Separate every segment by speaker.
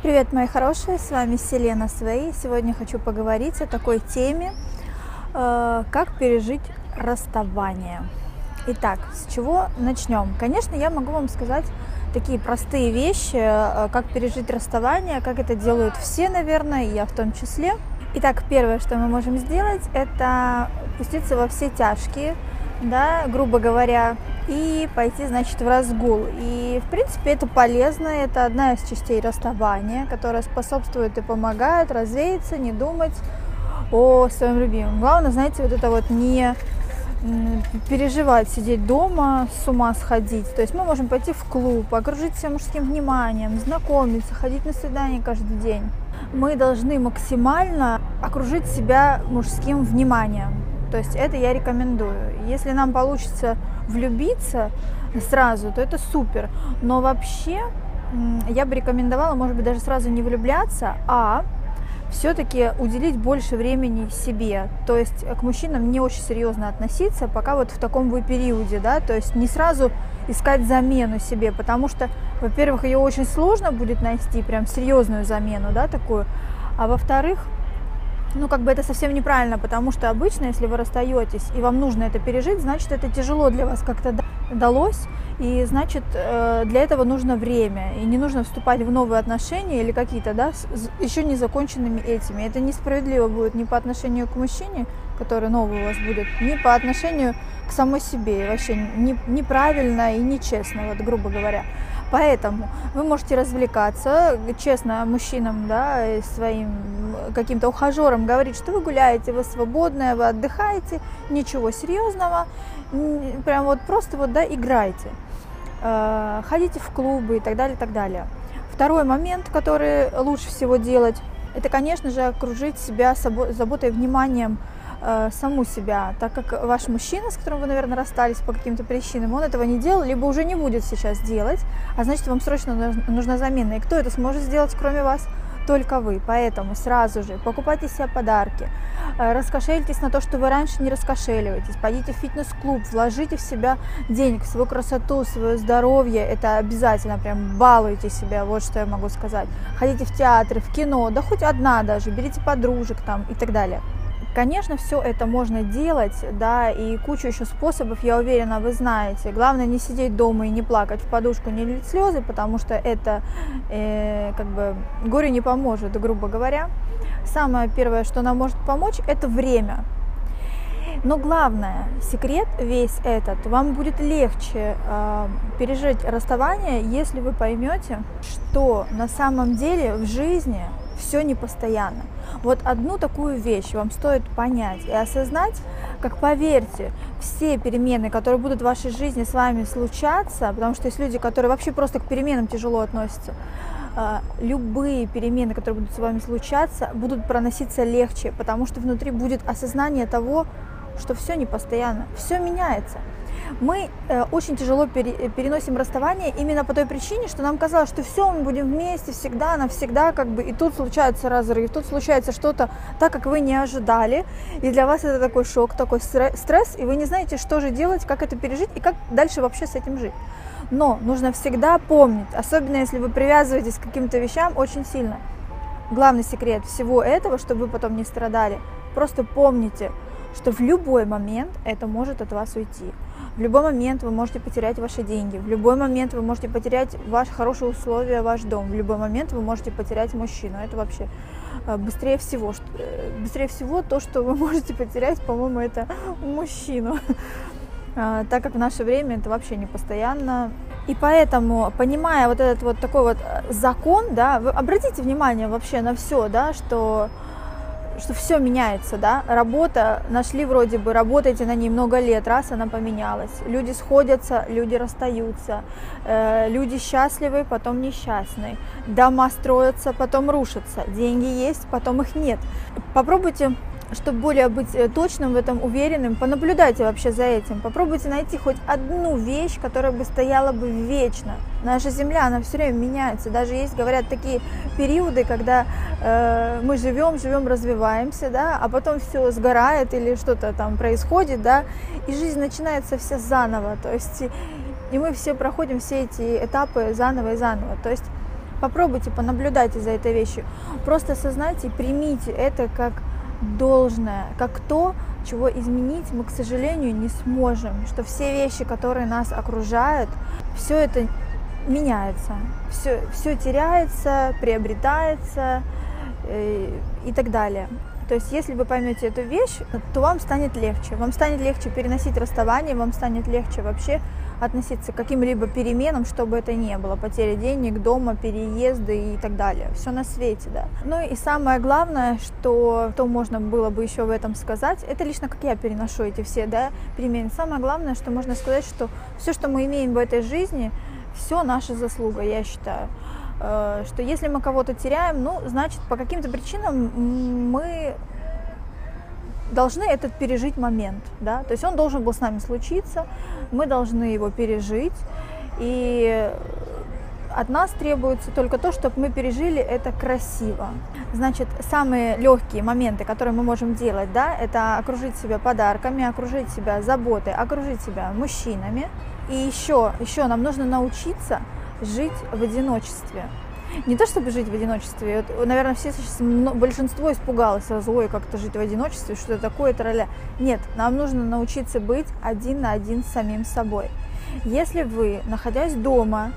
Speaker 1: Привет, мои хорошие, с вами Селена Свей. Сегодня хочу поговорить о такой теме, как пережить расставание. Итак, с чего начнем? Конечно, я могу вам сказать такие простые вещи, как пережить расставание, как это делают все, наверное, и я в том числе. Итак, первое, что мы можем сделать, это пуститься во все тяжкие, да, грубо говоря, и пойти, значит, в разгул. И, в принципе, это полезно, это одна из частей расставания, которая способствует и помогает развеяться, не думать о своем любимом. Главное, знаете, вот это вот не переживать, сидеть дома, с ума сходить. То есть мы можем пойти в клуб, окружить себя мужским вниманием, знакомиться, ходить на свидания каждый день. Мы должны максимально окружить себя мужским вниманием. То есть это я рекомендую. Если нам получится влюбиться сразу, то это супер. Но вообще я бы рекомендовала, может быть, даже сразу не влюбляться, а все-таки уделить больше времени себе. То есть к мужчинам не очень серьезно относиться, пока вот в таком вы периоде, да, то есть не сразу искать замену себе, потому что, во-первых, ее очень сложно будет найти, прям серьезную замену, да, такую, а во-вторых, это совсем неправильно, потому что обычно, если вы расстаетесь и вам нужно это пережить, значит, это тяжело для вас как-то далось, и значит, для этого нужно время, и не нужно вступать в новые отношения или какие-то, да, еще не законченными этими. Это несправедливо будет ни по отношению к мужчине, который новый у вас будет, ни по отношению к самой себе, и вообще неправильно и нечестно, вот, грубо говоря. Поэтому вы можете развлекаться, честно мужчинам, да, своим каким-то ухажерам говорить, что вы гуляете, вы свободная, вы отдыхаете, ничего серьезного, прям вот просто вот, да, играйте, ходите в клубы и так далее, и так далее. Второй момент, который лучше всего делать, это, конечно же, окружить себя заботой и вниманием, саму себя, так как ваш мужчина, с которым вы, наверное, расстались по каким-то причинам, он этого не делал, либо уже не будет сейчас делать, а значит, вам срочно нужна замена. И кто это сможет сделать, кроме вас? Только вы. Поэтому сразу же покупайте себе подарки, раскошелитесь на то, что вы раньше не раскошеливаетесь, пойдите в фитнес-клуб, вложите в себя денег, в свою красоту, в свое здоровье, это обязательно, прям балуйте себя, вот что я могу сказать. Ходите в театры, в кино, да хоть одна даже, берите подружек там и так далее. Конечно, все это можно делать, да, и кучу еще способов, я уверена, вы знаете. Главное не сидеть дома и не плакать в подушку, не лить слезы, потому что это горе не поможет, грубо говоря. Самое первое, что нам может помочь, это время. Но главное, секрет весь этот, вам будет легче пережить расставание, если вы поймете, что на самом деле в жизни все непостоянно. Вот одну такую вещь вам стоит понять и осознать, как, поверьте, все перемены, которые будут в вашей жизни с вами случаться, потому что есть люди, которые вообще просто к переменам тяжело относятся, любые перемены, которые будут с вами случаться, будут проноситься легче, потому что внутри будет осознание того, что все непостоянно, все меняется. Мы очень тяжело переносим расставание именно по той причине, что нам казалось, что все, мы будем вместе всегда, навсегда, и тут случается разрыв, тут случается что-то так, как вы не ожидали, и для вас это такой шок, такой стресс, и вы не знаете, что же делать, как это пережить и как дальше вообще с этим жить. Но нужно всегда помнить, особенно если вы привязываетесь к каким-то вещам очень сильно. Главный секрет всего этого, чтобы вы потом не страдали, просто помните, что в любой момент это может от вас уйти. В любой момент вы можете потерять ваши деньги, в любой момент вы можете потерять ваши хорошие условия, ваш дом, в любой момент вы можете потерять мужчину. Это вообще быстрее всего то, что вы можете потерять, по-моему, это мужчину. Так как в наше время это вообще не постоянно. И поэтому, понимая вот этот вот такой вот закон, да, вы обратите внимание вообще на все, да, что все меняется, да, работа, нашли вроде бы, работаете на ней много лет, раз она поменялась, люди сходятся, люди расстаются, люди счастливы, потом несчастны, дома строятся, потом рушатся, деньги есть, потом их нет. Попробуйте, чтобы более быть точным в этом, уверенным, понаблюдайте вообще за этим, попробуйте найти хоть одну вещь, которая бы стояла бы вечно. Наша Земля, она все время меняется, даже есть, говорят, такие периоды, когда мы живем, развиваемся, да, а потом все сгорает или что-то там происходит, да, и жизнь начинается вся заново, то есть и мы все проходим все эти этапы заново и заново, то есть Попробуйте, понаблюдайте за этой вещью. Просто осознайте, примите это как должное, как то, чего изменить мы, к сожалению, не сможем. Что все вещи, которые нас окружают, все это меняется, все теряется, приобретается и так далее. То есть, если вы поймете эту вещь, то вам станет легче. Вам станет легче переносить расставание, вам станет легче вообще относиться к каким-либо переменам, чтобы это не было. Потери денег, дома, переезды и так далее. Все на свете, да. Ну и самое главное, что можно было бы еще в этом сказать, это лично как я переношу эти все, да, перемены. Самое главное, что можно сказать, что все, что мы имеем в этой жизни, все наша заслуга, я считаю. Что если мы кого-то теряем, ну, значит, по каким-то причинам мы должны этот пережить момент, да, то есть он должен был с нами случиться, мы должны его пережить, и от нас требуется только то, чтобы мы пережили это красиво. Значит, самые легкие моменты, которые мы можем делать, да, это окружить себя подарками, окружить себя заботой, окружить себя мужчинами, и еще нам нужно научиться жить в одиночестве. Не то чтобы жить в одиночестве, вот, наверное, все сейчас, большинство испугалось сразу, ой, как-то жить в одиночестве, что это такое, тролля. Нет, нам нужно научиться быть один на один с самим собой. Если вы, находясь дома,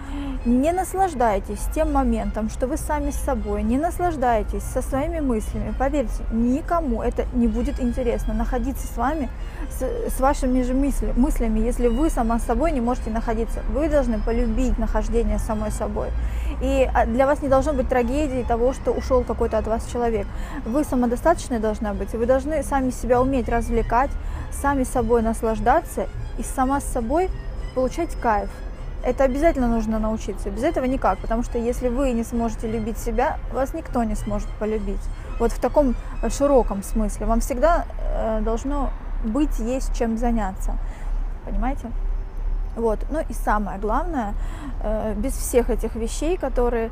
Speaker 1: не наслаждаетесь тем моментом, что вы сами с собой, не наслаждаетесь со своими мыслями, поверьте, никому это не будет интересно, находиться с вами, с вашими же мыслями, если вы сама с собой не можете находиться. Вы должны полюбить нахождение с самой собой. И для вас не должно быть трагедии того, что ушел какой-то от вас человек. Вы самодостаточной должны быть, вы должны сами себя уметь развлекать, сами собой наслаждаться и сама с собой получать кайф. Это обязательно нужно научиться, без этого никак, потому что если вы не сможете любить себя, вас никто не сможет полюбить. Вот в таком широком смысле. Вам всегда должно быть, есть чем заняться, понимаете? Вот. Ну и самое главное, без всех этих вещей, которые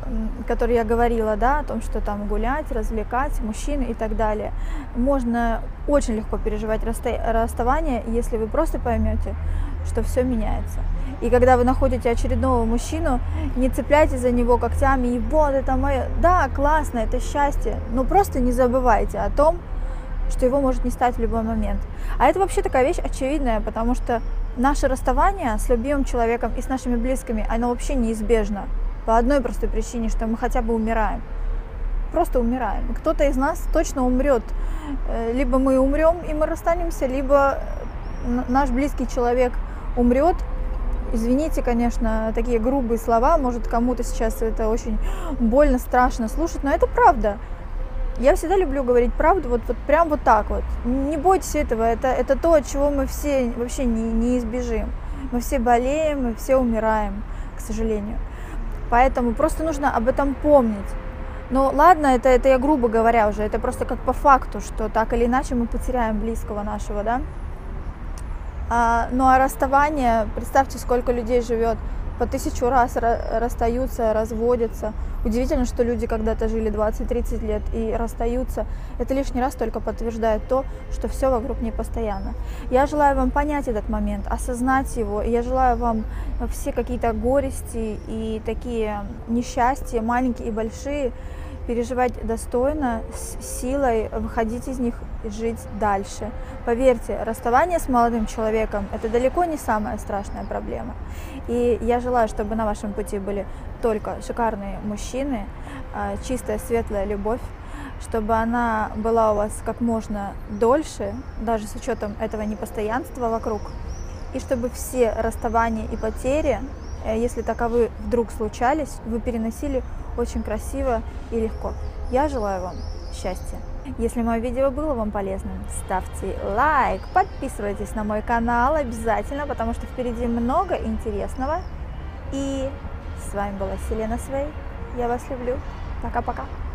Speaker 1: я говорила, да, о том, что там гулять, развлекать, мужчин и так далее, можно очень легко переживать расставание, если вы просто поймете, что все меняется. И когда вы находите очередного мужчину, не цепляйтесь за него когтями, и вот это мое, да, классно, это счастье, но просто не забывайте о том, что его может не стать в любой момент. А это вообще такая вещь очевидная, потому что наше расставание с любимым человеком и с нашими близкими, оно вообще неизбежно. По одной простой причине, что мы хотя бы умираем. Просто умираем. Кто-то из нас точно умрет. Либо мы умрем, и мы расстанемся, либо наш близкий человек умрет. Извините, конечно, такие грубые слова, может, кому-то сейчас это очень больно, страшно слушать, но это правда. Я всегда люблю говорить правду, вот прям вот так вот. Не бойтесь этого, это то, от чего мы все вообще не избежим. Мы все болеем, мы все умираем, к сожалению. Поэтому просто нужно об этом помнить. Ну ладно, это я грубо говоря уже, это просто как по факту, что так или иначе мы потеряем близкого нашего, да? Ну а расставание, представьте, сколько людей живет, по 1000 раз расстаются, разводятся. Удивительно, что люди когда-то жили 20-30 лет и расстаются. Это лишний раз только подтверждает то, что все вокруг не постоянно. Я желаю вам понять этот момент, осознать его. И я желаю вам все какие-то горести и такие несчастья, маленькие и большие, переживать достойно, с силой, выходить из них и жить дальше. Поверьте, расставание с молодым человеком – это далеко не самая страшная проблема. И я желаю, чтобы на вашем пути были только шикарные мужчины, чистая, светлая любовь, чтобы она была у вас как можно дольше, даже с учетом этого непостоянства вокруг, и чтобы все расставания и потери, если таковы вдруг случались, вы переносили очень красиво и легко. Я желаю вам счастья. Если мое видео было вам полезным, ставьте лайк, подписывайтесь на мой канал обязательно, потому что впереди много интересного. И с вами была Селена Свей. Я вас люблю. Пока-пока.